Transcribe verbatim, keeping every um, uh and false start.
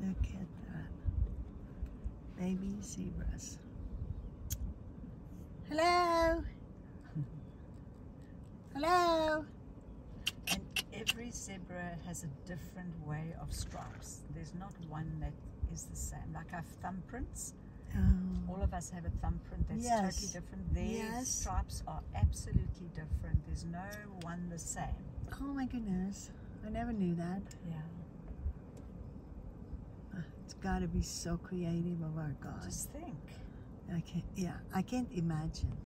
Look at that. Baby zebras. Hello. Hello. And every zebra has a different way of stripes. There's not one that is the same. Like our thumbprints. Oh. All of us have a thumbprint that's Yes. totally different. Their Yes. stripes are absolutely different. There's no one the same. Oh my goodness. I never knew that. Yeah. Uh, It's got to be so creative of our God. Just think. I can't, yeah, I can't imagine.